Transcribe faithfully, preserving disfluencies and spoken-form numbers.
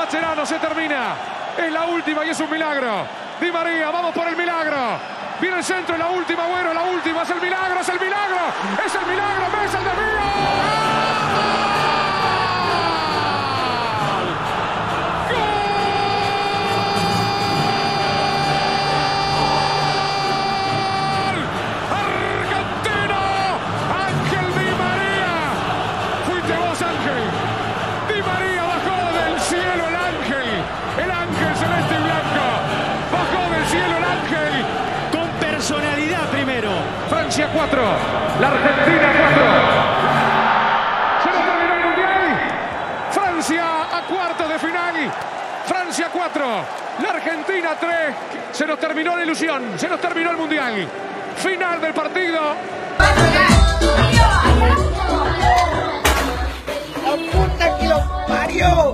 Mascherano, se termina. Es la última y es un milagro. Di María, vamos por el milagro. Viene el centro, es la última, bueno, la última, es el milagro, es el milagro. Es el milagro, Messi, el de primero. Francia cuatro, la Argentina cuatro. Se nos terminó el Mundial. Francia a cuartos de final. Francia cuatro, la Argentina tres. Se nos terminó la ilusión, se nos terminó el Mundial. Final del partido. ¡La puta que lo parió!